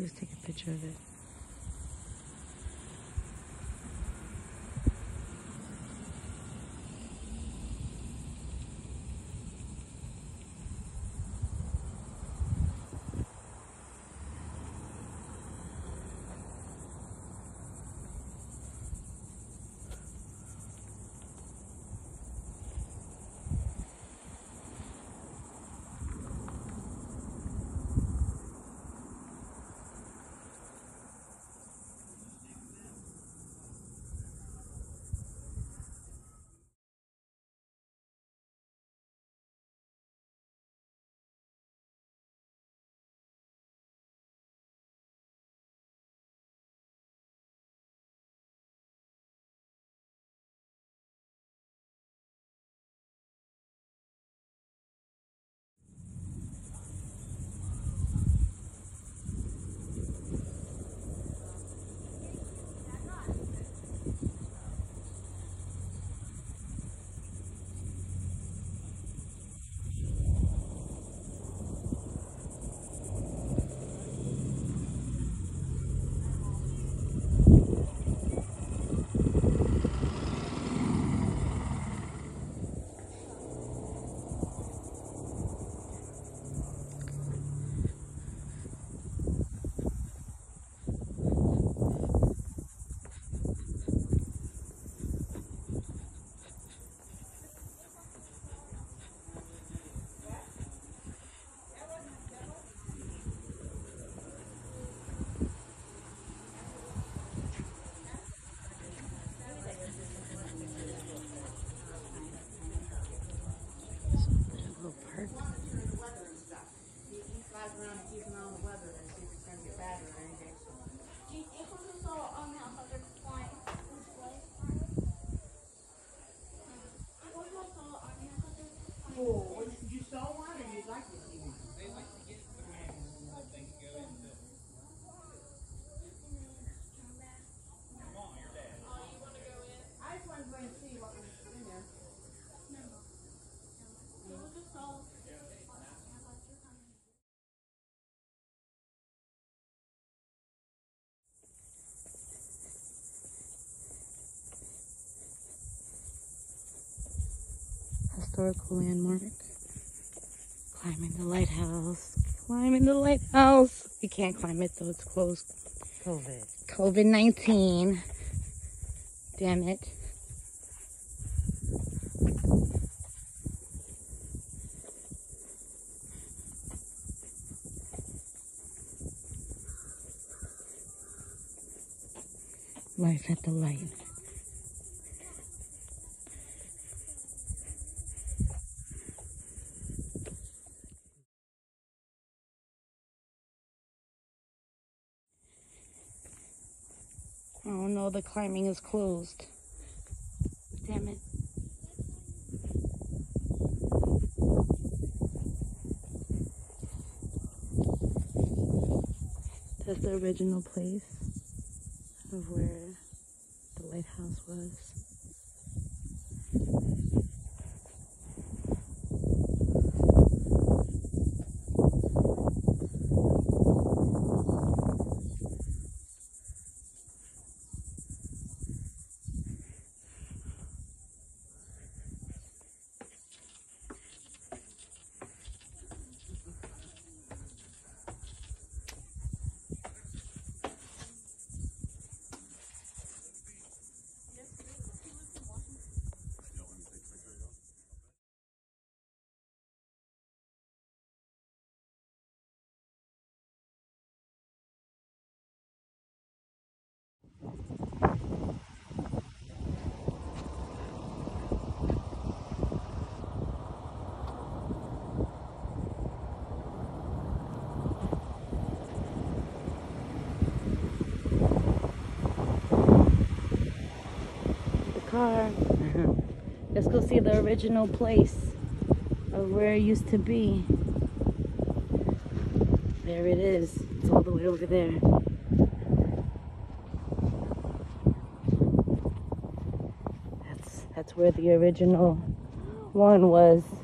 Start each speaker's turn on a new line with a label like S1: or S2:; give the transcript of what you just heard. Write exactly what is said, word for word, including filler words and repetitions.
S1: I'll just take a picture of it. Historical landmark. Climbing the lighthouse. Climbing the lighthouse. We can't climb it though, it's closed.
S2: COVID.
S1: COVID nineteen. Damn it. Life at the light. Oh no, the climbing is closed. Damn it. That's the original place of where the lighthouse was. Car. Let's go see the original place of where it used to be. There it is. It's all the way over there. That's that's where the original one was.